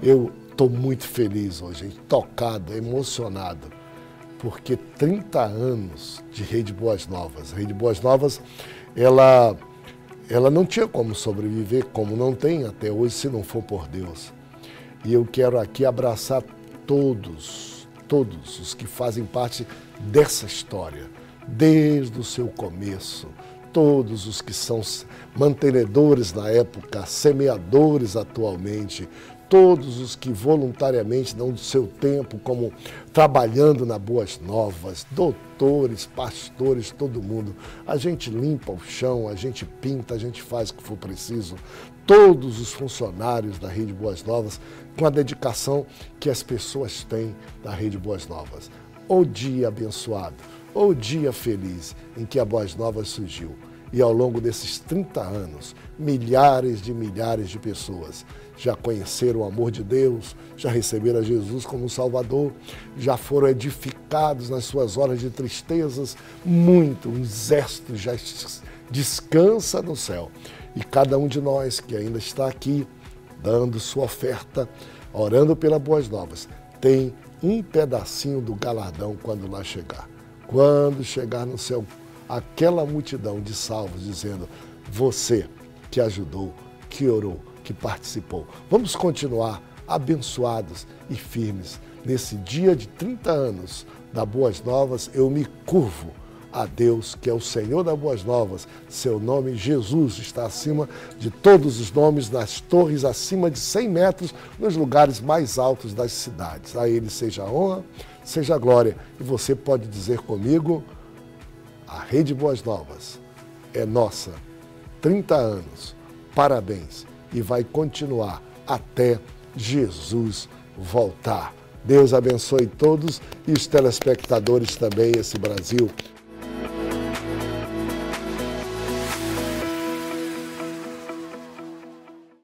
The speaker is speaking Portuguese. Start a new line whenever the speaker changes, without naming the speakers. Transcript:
Eu estou muito feliz hoje, tocado, emocionado, porque 30 anos de Rede Boas Novas. A Rede Boas Novas, ela não tinha como sobreviver, como não tem até hoje, se não for por Deus. E eu quero aqui abraçar todos os que fazem parte dessa história, desde o seu começo, todos os que são mantenedores na época, semeadores atualmente, todos os que voluntariamente dão do seu tempo como trabalhando na Boas Novas, doutores, pastores, todo mundo. A gente limpa o chão, a gente pinta, a gente faz o que for preciso. Todos os funcionários da Rede Boas Novas, com a dedicação que as pessoas têm da Rede Boas Novas. O dia abençoado, o dia feliz em que a Boas Novas surgiu. E ao longo desses 30 anos, milhares de pessoas já conheceram o amor de Deus, já receberam a Jesus como Salvador, já foram edificados nas suas horas de tristezas. Muito, um exército já descansa no céu. E cada um de nós que ainda está aqui, dando sua oferta, orando pela Boas Novas, tem um pedacinho do galardão quando lá chegar. Quando chegar no céu, aquela multidão de salvos dizendo: você que ajudou, que orou, que participou. Vamos continuar abençoados e firmes. Nesse dia de 30 anos da Boas Novas, eu me curvo a Deus, que é o Senhor das Boas Novas. Seu nome, Jesus, está acima de todos os nomes, nas torres acima de 100 metros, nos lugares mais altos das cidades. A Ele seja a honra, seja a glória. E você pode dizer comigo: a Rede Boas Novas é nossa. 30 anos, parabéns, e vai continuar até Jesus voltar. Deus abençoe todos e os telespectadores também, esse Brasil